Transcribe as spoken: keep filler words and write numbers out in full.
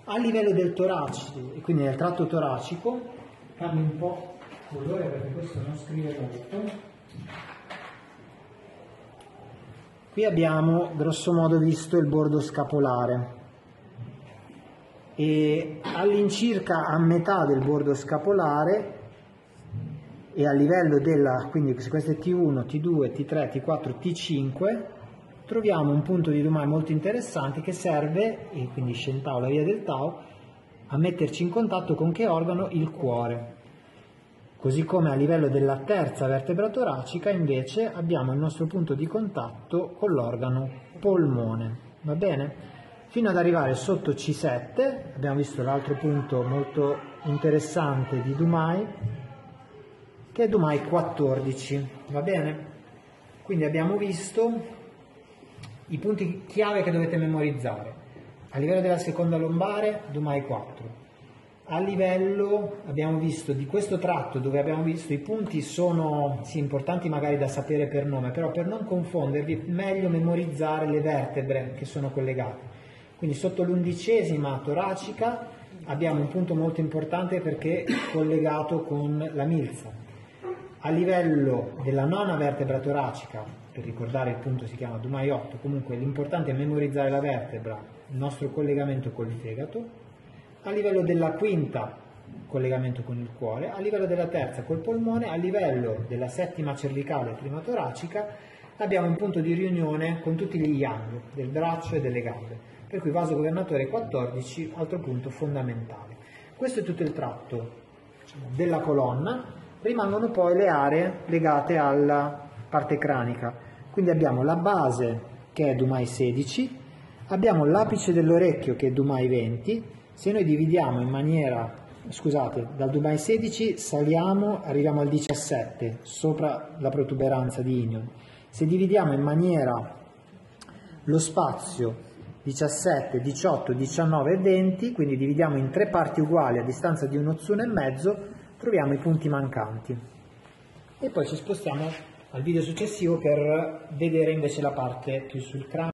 A livello del torace, quindi nel tratto toracico, cambio un po' colore perché questo non scrive molto. Qui abbiamo grosso modo visto il bordo scapolare e all'incirca a metà del bordo scapolare e a livello della, quindi se questo è T uno, T due, T tre, T quattro, T cinque, troviamo un punto di Dumai molto interessante che serve, e quindi Shen-Tao, la via del Tao, a metterci in contatto con che organo? Il cuore. Così come a livello della terza vertebra toracica invece abbiamo il nostro punto di contatto con l'organo polmone, va bene? Fino ad arrivare sotto C sette, abbiamo visto l'altro punto molto interessante di Dumai, che è Dumai quattordici, va bene? Quindi abbiamo visto i punti chiave che dovete memorizzare. A livello della seconda lombare, Dumai quattro. A livello, abbiamo visto, di questo tratto dove abbiamo visto i punti sono sì, importanti magari da sapere per nome, però per non confondervi è meglio memorizzare le vertebre che sono collegate. Quindi sotto l'undicesima toracica abbiamo un punto molto importante perché è collegato con la milza. A livello della nona vertebra toracica, per ricordare il punto si chiama Dumai otto, comunque l'importante è memorizzare la vertebra, il nostro collegamento col fegato. A livello della quinta, collegamento con il cuore. A livello della terza, col polmone. A livello della settima cervicale, prima toracica, abbiamo un punto di riunione con tutti gli yang del braccio e delle gambe. Per cui vaso governatore quattordici, altro punto fondamentale. Questo è tutto il tratto, diciamo, della colonna. Rimangono poi le aree legate alla parte cranica. Quindi abbiamo la base che è Dumai sedici, abbiamo l'apice dell'orecchio che è Dumai venti. Se noi dividiamo in maniera, scusate, dal Dumai sedici saliamo, arriviamo al diciassette, sopra la protuberanza di Inion. Se dividiamo in maniera lo spazio diciassette, diciotto, diciannove e venti, quindi dividiamo in tre parti uguali a distanza di uno zuno e mezzo, troviamo i punti mancanti. E poi ci spostiamo al video successivo per vedere invece la parte più sul cranio.